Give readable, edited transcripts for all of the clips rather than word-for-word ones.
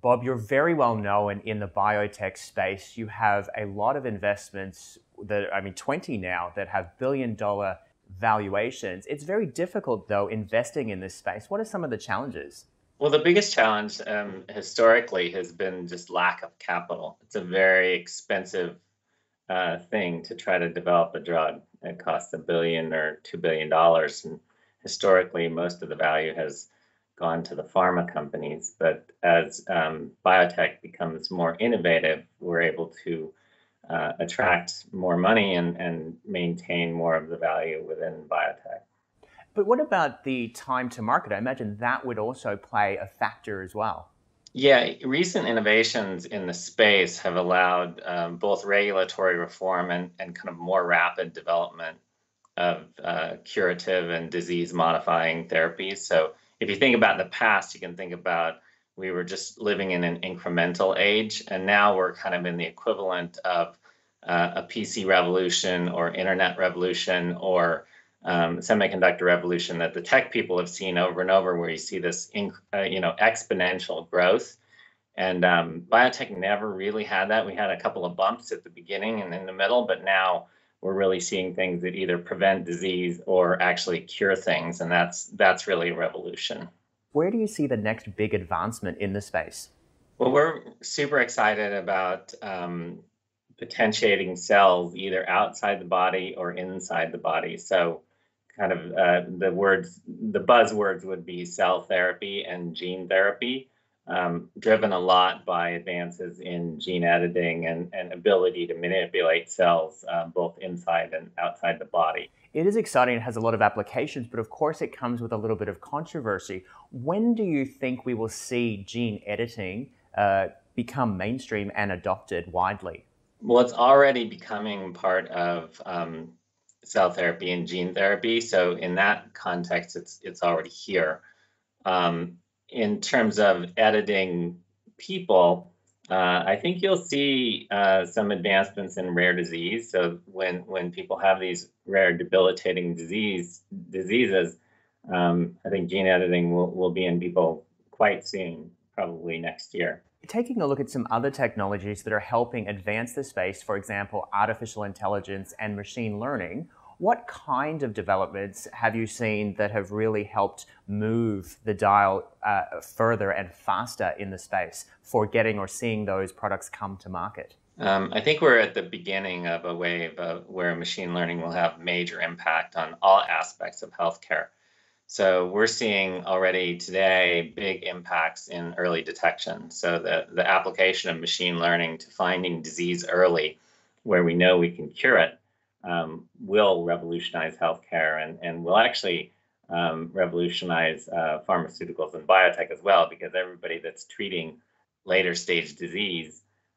Bob, you're very well known in the biotech space. You have a lot of investments 20 now that have billion-dollar valuations. It's very difficult, though, investing in this space. What are some of the challenges? Well, the biggest challenge historically has been just lack of capital. It's a very expensive thing to try to develop a drug. It costs $1 billion or $2 billion, and historically, most of the value has gone to the pharma companies. But as biotech becomes more innovative, we're able to attract more money and maintain more of the value within biotech. But what about the time to market? I imagine that would also play a factor as well. Yeah, recent innovations in the space have allowed both regulatory reform and kind of more rapid development of curative and disease modifying therapies. So if you think about the past, you can think about we were just living in an incremental age, and now we're kind of in the equivalent of a PC revolution or internet revolution or semiconductor revolution that the tech people have seen over and over, where you see this exponential growth. And biotech never really had that. We had a couple of bumps at the beginning and in the middle, but now we're really seeing things that either prevent disease or actually cure things, and that's really a revolution. Where do you see the next big advancement in the space? Well, we're super excited about potentiating cells either outside the body or inside the body. So kind of the buzzwords would be cell therapy and gene therapy, driven a lot by advances in gene editing and ability to manipulate cells both inside and outside the body. It is exciting. It has a lot of applications, but of course it comes with a little bit of controversy. When do you think we will see gene editing become mainstream and adopted widely? Well, it's already becoming part of cell therapy and gene therapy. So in that context, it's already here. In terms of editing people, I think you'll see some advancements in rare disease. So when people have these rare debilitating diseases, I think gene editing will be in people quite soon, probably next year. Taking a look at some other technologies that are helping advance the space, for example, artificial intelligence and machine learning, what kind of developments have you seen that have really helped move the dial further and faster in the space for getting or seeing those products come to market? I think we're at the beginning of a wave where machine learning will have major impact on all aspects of healthcare. So we're seeing already today big impacts in early detection. So the application of machine learning to finding disease early, where we know we can cure it, will revolutionize healthcare and will actually revolutionize pharmaceuticals and biotech as well, because everybody that's treating later stage disease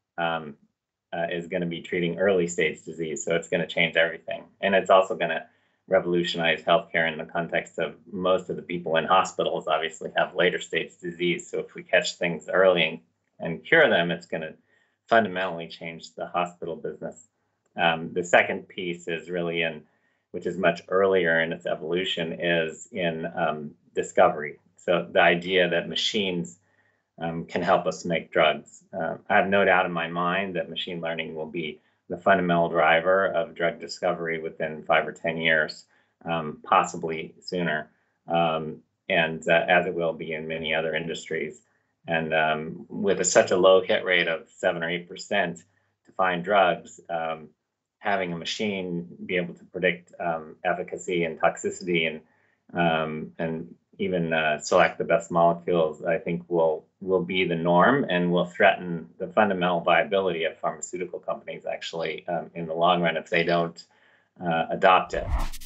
is going to be treating early stage disease. So it's going to change everything. And it's also going to revolutionize healthcare in the context of most of the people in hospitals obviously have later stage disease. So if we catch things early and cure them, it's going to fundamentally change the hospital business. The second piece is really which is much earlier in its evolution, is in discovery. So the idea that machines can help us make drugs. I have no doubt in my mind that machine learning will be the fundamental driver of drug discovery within 5 or 10 years, possibly sooner, and as it will be in many other industries. And with such a low hit rate of 7 or 8% to find drugs, having a machine be able to predict efficacy and toxicity and even select the best molecules, I think will be the norm and will threaten the fundamental viability of pharmaceutical companies actually in the long run if they don't adopt it.